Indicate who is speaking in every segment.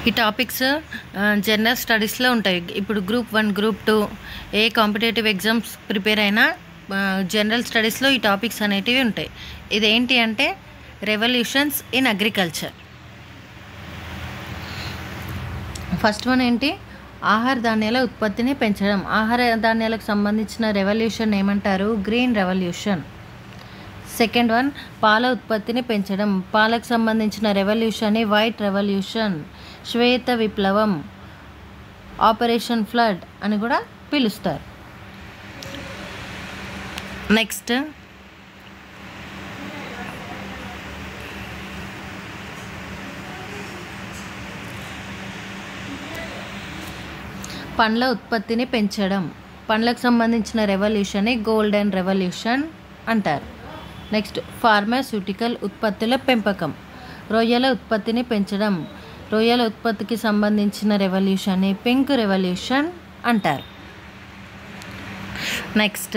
Speaker 1: ఈ topics general స్టడీస్లో ఉంటాయి. ఇప్పుడు గ్రూప్ 1 గ్రూప్ 2 ఏ కాంపిటేటివ్ ఎగ్జామ్స్ ప్రిపేర్ అయినా జనరల్ స్టడీస్లో ఈ టాపిక్స్ అనేటివి ఉంటాయి. ఇదేంటి అంటే revolutions in agriculture. First one ఏంటి, ఆహార ధాన్యాల ఉత్పత్తిని పెంచడం. ఆహార ధాన్యాలకు సంబంధించిన రెవల్యూషన్ ఏమంటారు, గ్రీన్ రెవల్యూషన్. సెకండ్ వన్, పాల ఉత్పత్తిని పెంచడం. పాలకు సంబంధించిన రెవల్యూషన్ని వైట్ రెవల్యూషన్, శ్వేత విప్లవం, ఆపరేషన్ ఫ్లడ్ అని కూడా పిలుస్తారు. నెక్స్ట్ పండ్ల ఉత్పత్తిని పెంచడం. పండ్లకు సంబంధించిన రెవల్యూషన్ని గోల్డెన్ రెవల్యూషన్ అంటారు. నెక్స్ట్ ఫార్మాస్యూటికల్ ఉత్పత్తుల పెంపకం. రొయ్యల ఉత్పత్తిని పెంచడం. రొయ్యల ఉత్పత్తికి సంబంధించిన రెవల్యూషన్ని పింక్ రెవల్యూషన్ అంటారు. నెక్స్ట్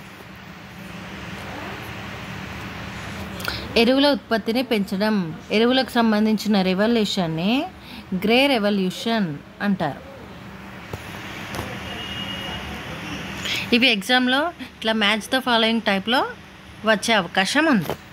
Speaker 1: ఎరువుల ఉత్పత్తిని పెంచడం. ఎరువులకు సంబంధించిన రెవల్యూషన్ని గ్రే రెవల్యూషన్ అంటారు. ఇవి ఎగ్జామ్లో ఇట్లా మ్యాచ్ ద ఫాలోయింగ్ టైప్లో వచ్చే అవకాశం ఉంది.